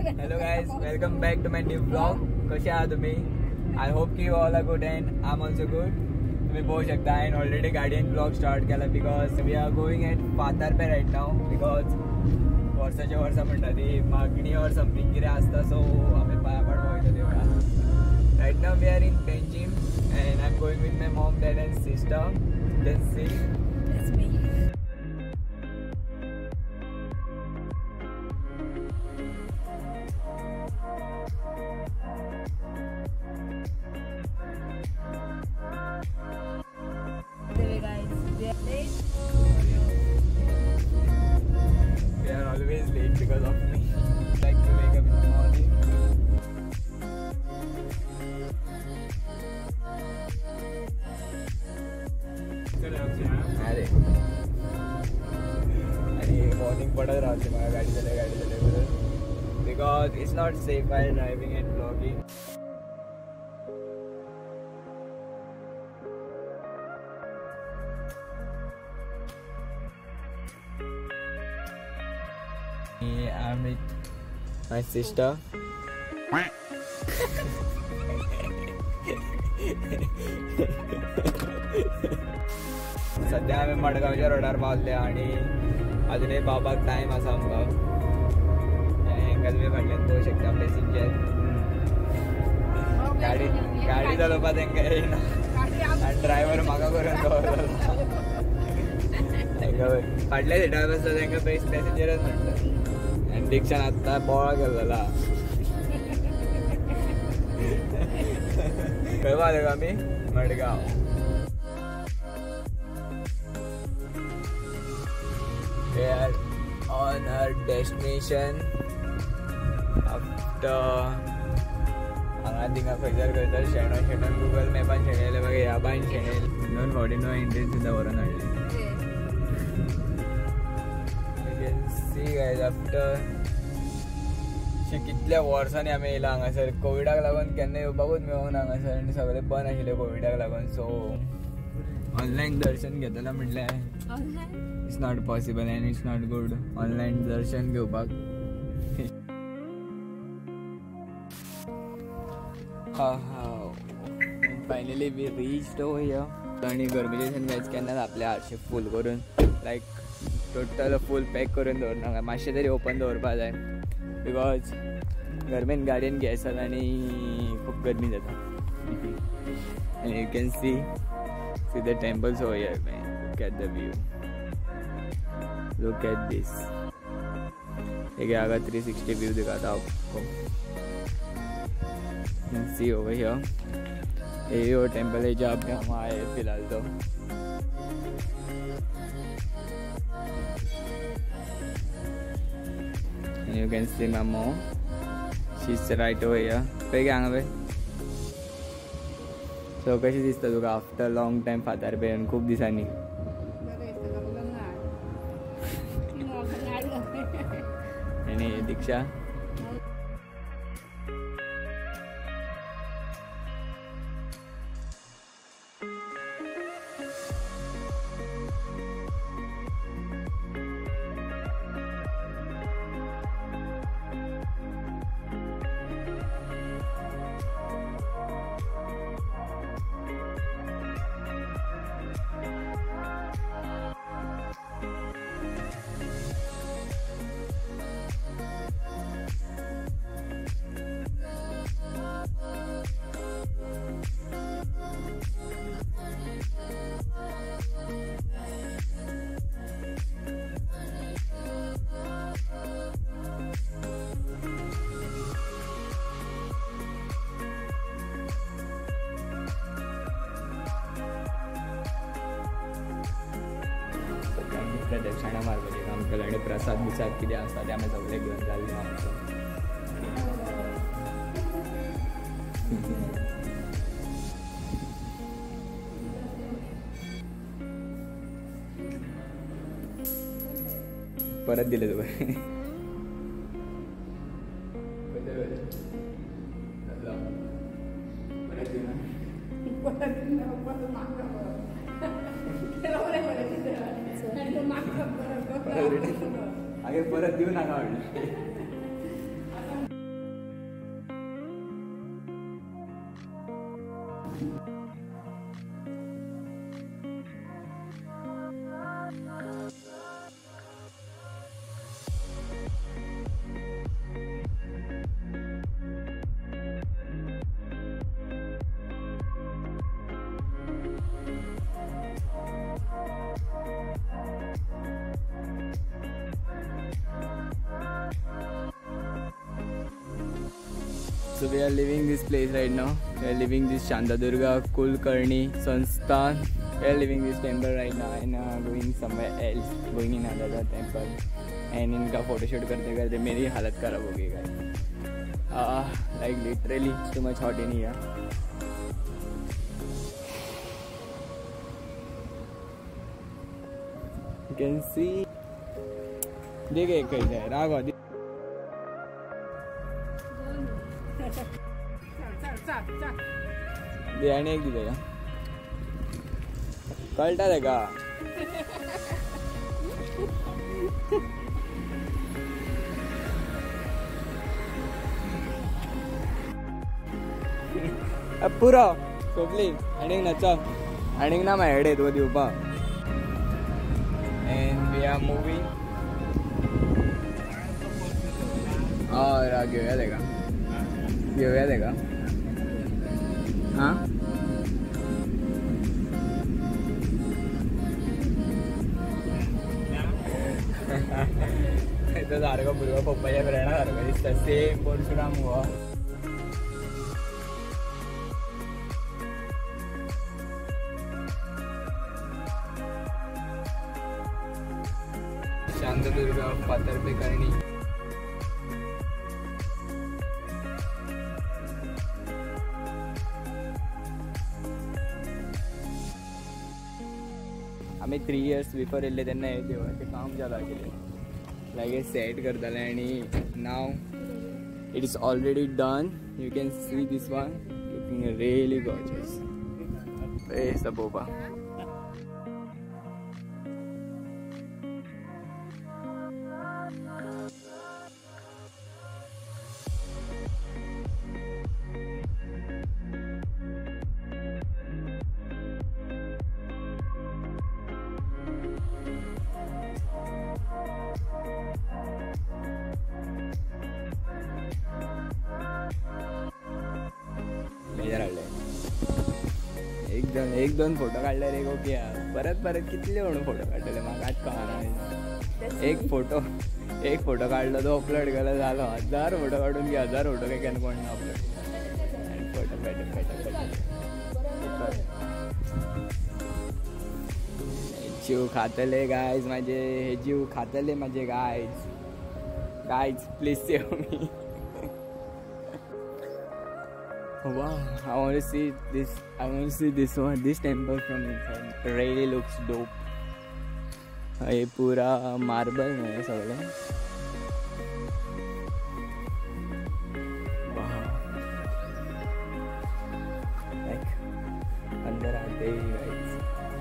Hello guys, welcome back to my new vlog. कसे आहात तुम्ही? I hope you all are good and I'm also good. तुम्ही बघू शकता and already गाडीन vlog start केला because we are going at फातारपे right now because वर्षाच्या वर्षा म्हणतात ती मागणी और समथिंग कितें आसता so आम्ही पायापड वयता देवळा. Right now we are in Penjim and I'm going with my mom, dad and sister. Let's see. That's me. They are always late because of me. I like to wake up in the morning. अरे morning पडत राहते मला गाडी चले because it's not safe while driving and vlogging. I'm with my sister. सध्या आम्ही मडगावच्या रोडार पावले आणि अजूनही बाबाक टाइम आसा आमकां एंगल बी फाटल्यान पळोवंक शकता पॅसेंजर गाडी चलोवपाक तांकां येयना आनी ड्रायव्हर म्हाका करून दवरलो फाटल्या सिटार बसता तांकां पॅसेंजरच म्हणटा आनी रिक्षान आत्तां बोवाळ गेल्लो खंय पावले आमी Madgaon. We are on our destination after हांगा थिंगा खंयसर शेणोन गुगल मॅपान शेणयले मागीर ह्या बायन शेणयले 2 फावटी नो एंट्री सुद्दां व्हरून हाडले. You can see guys after कितल्या वर्सांनी आमी येयला हांगासर कोविडाक लागून केन्ना येवपाकूच मेळूंक ना हांगासर आनी सगळें बंद आशिल्लें कोविडाक लागून सो ऑनलायन दर्शन घेतलें म्हटल्यार it's not possible and it's not good online darshan घेवपाक. Finally we reached over here. आणि गरमेचे दिसान गॅस केन्नाच आपले हातशे फूल करून लायक टोटल फूल पॅक करून दवरनाका मातशें तरी ओपन दवरपा जाय बिकॉज गरमेन गाडयेन गॅस आसा आनी खूब गरमी जाता. And you can see the temples over here man. Look at the view. Look at this. एक आगा 360 व्यू दिखाता आपको. You can see over here. ये वो टेम्पल है जहाँ पे हम आए फिलहाल तो. And you can see my mom. She's right over here. पे क्या आंगा पे? So कशी दिसता तुका after long time फातारपे खूप दिसांनी. आणि दीक्षा प्रदक्षिणा मारपाची काम केलं आणि प्रसाद बिसाद कितें आसता ते आमी सगळे घेवन जाल्ले आमकां. परत दिले तुका आगे परत देऊ नका. So we are leaving this place right now. We are leaving this Shantadurga Kulkarni Sansthan. We are leaving this temple right now and going somewhere else, going in another temple. And इनका photoshoot करते करते मेरी हालत खराब हो गई guys. Like literally too much hot in here. You can see. देखिए कैसे है राघव. बिर्याणी एक दिले का कळटा आहे का पुरो सोपली आणि नचा आणि ना माझ्या हेड तो दिवपा and we are moving और घेऊया ते का घेऊया ते का हाँ itu harga berapa papaya berana harga di stasiun Bonsuram gua Shantadurga Patarpekarni आम्ही 3 years before येल्ले त्यांना हे देवाचे काम झालं केले लगेच सेट करताले आणि now it is already done. You can see this one looking really gorgeous. Praise the Boba. एक दोन फोटो काढले रे गो की परत परत कितले म्हणून फोटो काढलेले म्हाका आज कळना एक फोटो काढलो तो अपलोड केला झालो 1000 फोटो काढून घे 1000 फोटो काय केन कोण अपलोड जीव खातले गाइज माझे हे जीव खातले माझे guys please save me Wow, I want to see this. I want to see this one. This temple from inside. It really looks dope. ये पूरा marble है सगळं. Wow. Like अंदर आते ही guys.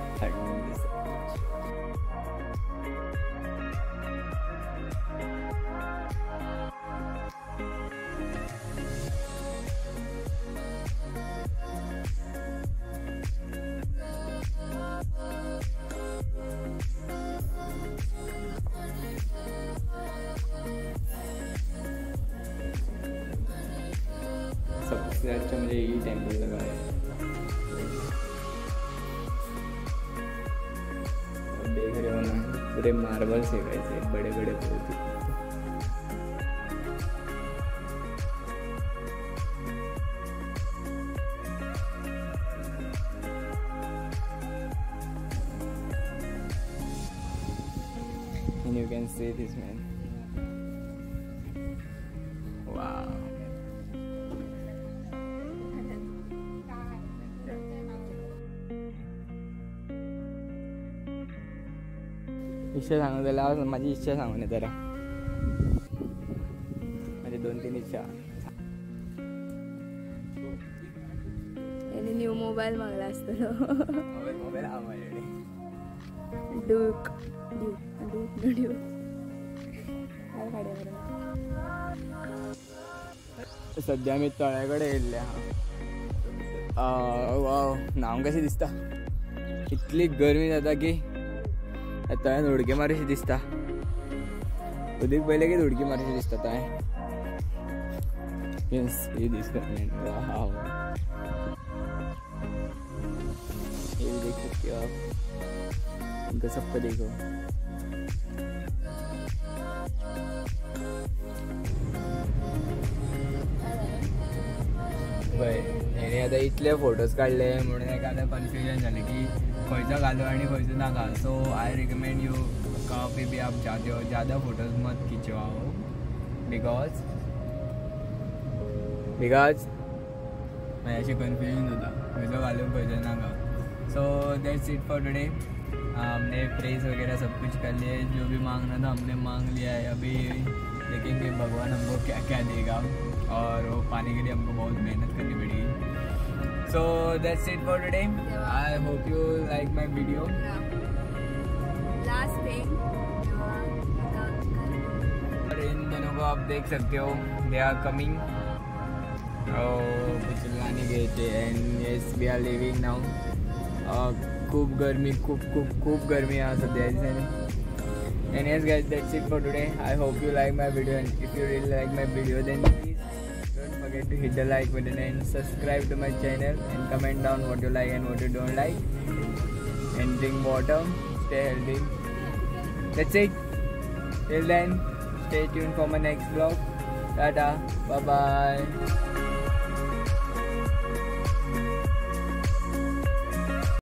सबसे अच्छा मुझे यही टेम्पल लगा है देख रहे हो ना पूरे मार्बल से कैसे बड़े बड़े बहुत and you can see this man. Wow. इच्छा सांगू त्याला माझी इच्छा सांगून जरा माझे 2-3 इच्छा याने न्यू मोबाईल मागला असतो मोबाईल आवडले डूक सध्या मी तळ्याकडे येयल्ले वाव नाव कशी दिसता इतली गरमी जाता की तळ्यान उडके मारूशी दिसता उदीक पयले की उडकी मारूशी दिसता तळ्यान यस ये दिसता वाव ये भी देख सकते हो आप इनका सबको देखो हेणे आता इतले फोटोज काढले म्हणून एक आता कन्फ्युजन झाले की खंयचो घालू आणि खंयचो नाका सो आई रिकमेंड यू काफी भी आप चाहते हो ज़्यादा फोटोज मत खिंचवाओ बिकॉज मैं ऐसे कन्फ्यूजन होता खंयचो घालून खंयचो नाका so that's it for today हमने प्रेस वगैरह सब कुछ कर लिया है जो भी मांगना था हमने मांग लिया है अभी देखेंगे भगवान हमको क्या क्या देगा और वो पाने के लिए हमको बहुत मेहनत करनी पड़ेगी so that's it for today I hope you like my video last thing और इन दोनों को आप देख सकते हो दे आर कमिंग कुछ लाने गए थे and yes we are living now खूब गर्मी खूब गर्मी यहाँ सध्या दिसांनी and yes guys that's it for today I hope you like my video and if you really like my video then please don't forget to hit the like button and subscribe to my channel and comment down what you like and what you don't like and drink water stay healthy that's it till then stay tuned for my next vlog tata bye bye